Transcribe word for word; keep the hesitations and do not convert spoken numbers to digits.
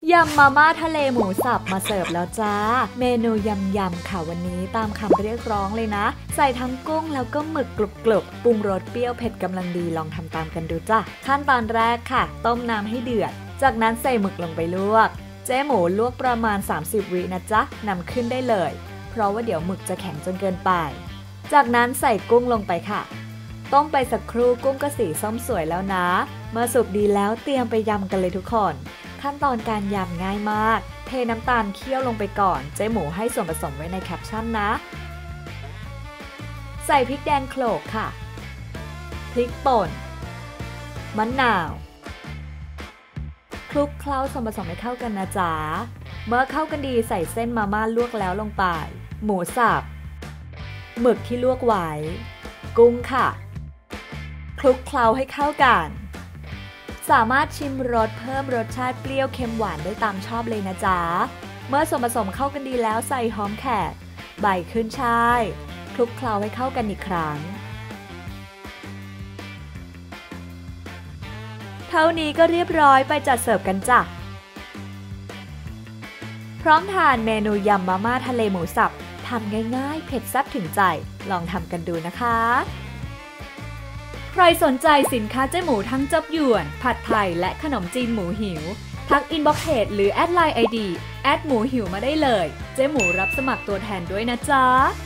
ยำมาม่าทะเลหมูสับมาเสิร์ฟแล้วจ้าเมนูยำยำค่ะวันนี้ตามคำเรียกร้องเลยนะใส่ทั้งกุ้งแล้วก็หมึกกรุบๆปรุงรสเปรี้ยวเผ็ดกำลังดีลองทำตามกันดูจ้ะขั้นตอนแรกค่ะต้มน้ำให้เดือดจากนั้นใส่หมึกลงไปลวกเจ๊หมูลวกประมาณสามสิบวินะจ๊ะนำขึ้นได้เลยเพราะว่าเดี๋ยวหมึกจะแข็งจนเกินไปจากนั้นใส่กุ้งลงไปค่ะต้มไปสักครู่กุ้งก็สีส้มสวยแล้วนะเมื่อสุกดีแล้วเตรียมไปยำกันเลยทุกคนขั้นตอนการยำง่ายมากเทน้ำตาลเคี่ยวลงไปก่อนเจ๊หมูให้ส่วนผสมไว้ในแคปชั่นนะใส่พริกแดงโขลกค่ะพริกป่นมะนาวคลุกเคล้าส่วนผสมให้เข้ากันนะจ๊ะเมื่อเข้ากันดีใส่เส้นมาม่าลวกแล้วลงไปหมูสับหมึกที่ลวกไว้กุ้งค่ะคลุกเคล้าให้เข้ากันสามารถชิมรสเพิ่มรสชาติเปรี้ยวเค็มหวานได้ตามชอบเลยนะจ๊ะเมื่อส่วนผสมเข้ากันดีแล้วใส่หอมแขกใบขึ้นช่ายคลุกเคล้าให้เข้ากันอีกครั้งเท่านี้ก็เรียบร้อยไปจัดเสิร์ฟกันจ้ะพร้อมทานเมนูยำมาม่าทะเลหมูสับทำง่ายๆเผ็ดแซ่บถึงใจลองทำกันดูนะคะใครสนใจสินค้าเจ๊หมูทั้งจับหยวนผัดไทยและขนมจีนหมูหิวทักอินบ็อกซ์เพจหรือแอดไลน์ ไอ ดี แอดหมูหิวมาได้เลยเจ๊หมูรับสมัครตัวแทนด้วยนะจ๊ะ